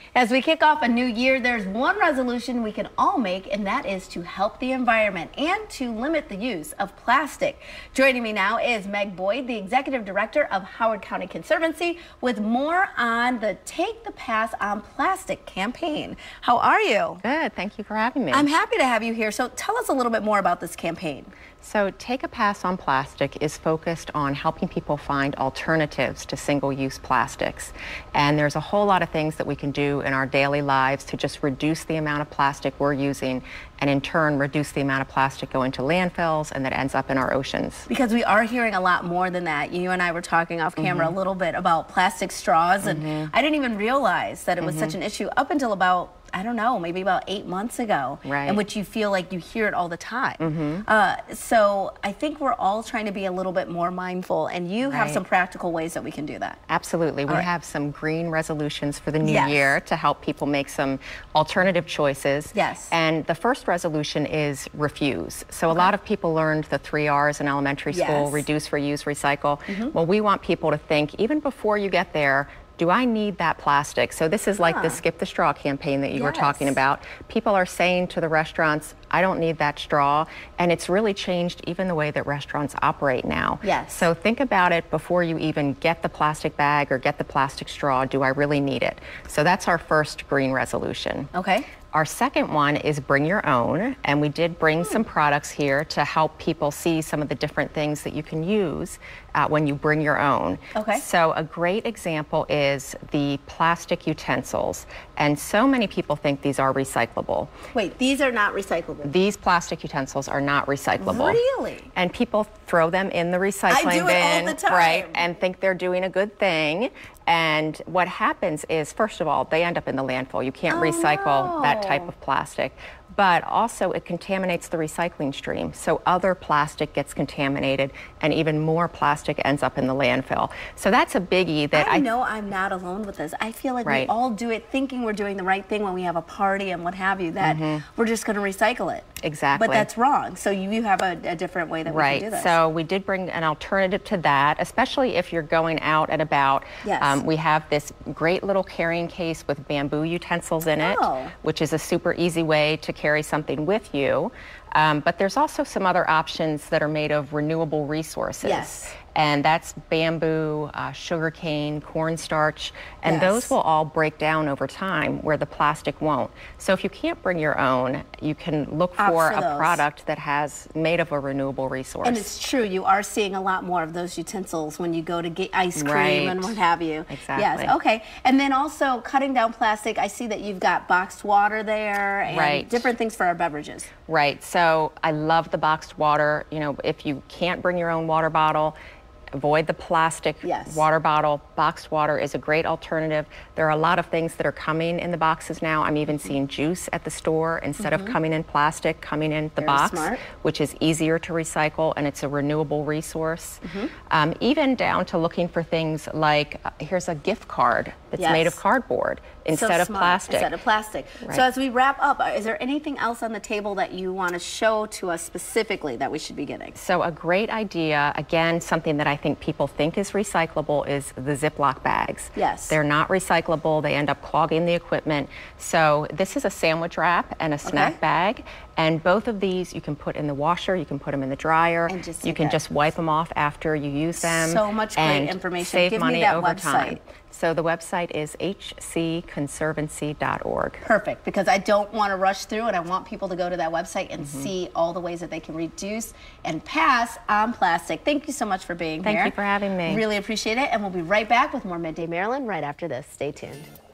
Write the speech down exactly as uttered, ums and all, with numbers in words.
As we kick off a new year, there's one resolution we can all make, and that is to help the environment and to limit the use of plastic. Joining me now is Meg Boyd, the Executive Director of Howard County Conservancy, with more on the Take the Pass on Plastic campaign. How are you? Good, thank you for having me. I'm happy to have you here. So tell us a little bit more about this campaign. So Take a Pass on Plastic is focused on helping people find alternatives to single-use plastics. And there's a whole lot of things that we can do in our daily lives to just reduce the amount of plastic we're using, and in turn reduce the amount of plastic going to landfills and that ends up in our oceans. Because we are hearing a lot more than that. You and I were talking off camera mm-hmm. a little bit about plastic straws, and mm-hmm. I didn't even realize that it was mm-hmm. such an issue up until about, I don't know, maybe about eight months ago, right. in which you feel like you hear it all the time. Mm-hmm. uh, so I think we're all trying to be a little bit more mindful, and you right. have some practical ways that we can do that. Absolutely. We right. have some green resolutions for the new yes. year to help people make some alternative choices. Yes. And the first resolution is refuse. So okay. a lot of people learned the three R's in elementary school, yes. reduce, reuse, recycle. Mm-hmm. Well, we want people to think, even before you get there, do I need that plastic? So this is like huh. the Skip the Straw campaign that you yes. were talking about. People are saying to the restaurants, I don't need that straw. And it's really changed even the way that restaurants operate now. Yes. So think about it before you even get the plastic bag or get the plastic straw. Do I really need it? So that's our first green resolution. Okay. Our second one is bring your own, and we did bring some products here to help people see some of the different things that you can use uh, when you bring your own. Okay. So a great example is the plastic utensils, and so many people think these are recyclable. Wait, these are not recyclable? These plastic utensils are not recyclable. Really? And people throw them in the recycling I do bin, it all the time. right, and think they're doing a good thing. And what happens is, first of all, they end up in the landfill. You can't oh, recycle no. that type of plastic. But also it contaminates the recycling stream. So other plastic gets contaminated and even more plastic ends up in the landfill. So that's a biggie that I... I know I'm not alone with this. I feel like right. we all do it thinking we're doing the right thing when we have a party and what have you, that mm-hmm. we're just going to recycle it. Exactly. But that's wrong. So you, you have a, a different way that right. we can do this. So we did bring an alternative to that, especially if you're going out and about. Yes. Um, we have this great little carrying case with bamboo utensils in it, oh. which is a super easy way to carry something with you. Um, but there's also some other options that are made of renewable resources. Yes. And that's bamboo, uh, sugarcane, cornstarch, and yes. those will all break down over time where the plastic won't. So if you can't bring your own, you can look for, for a those. product that has made of a renewable resource. And it's true, you are seeing a lot more of those utensils when you go to get ice cream right. and what have you. Exactly. Yes, okay. And then also cutting down plastic, I see that you've got boxed water there and right. different things for our beverages. Right, so I love the boxed water. You know, if you can't bring your own water bottle, avoid the plastic yes. water bottle. Boxed water is a great alternative. There are a lot of things that are coming in the boxes now. I'm even seeing juice at the store instead mm-hmm. of coming in plastic, coming in the Very box, smart. which is easier to recycle, and it's a renewable resource. Mm-hmm. um, even down to looking for things like, uh, here's a gift card that's yes. made of cardboard instead so of smart. plastic. Instead of plastic. Right. So as we wrap up, is there anything else on the table that you want to show to us specifically that we should be getting? So a great idea, again, something that I think people think is recyclable, is the Ziploc bags. Yes. They're not recyclable. They end up clogging the equipment. So this is a sandwich wrap and a snack okay. bag. And both of these you can put in the washer, you can put them in the dryer, and just you can that. just wipe them off after you use them. So much great and information. Save Give money me that over website. time. So the website is h c conservancy dot org. Perfect, because I don't want to rush through it. I want people to go to that website and mm-hmm. see all the ways that they can reduce and pass on plastic. Thank you so much for being Thank here. Thank you for having me. Really appreciate it, and we'll be right back with more Midday Maryland right after this. Stay tuned.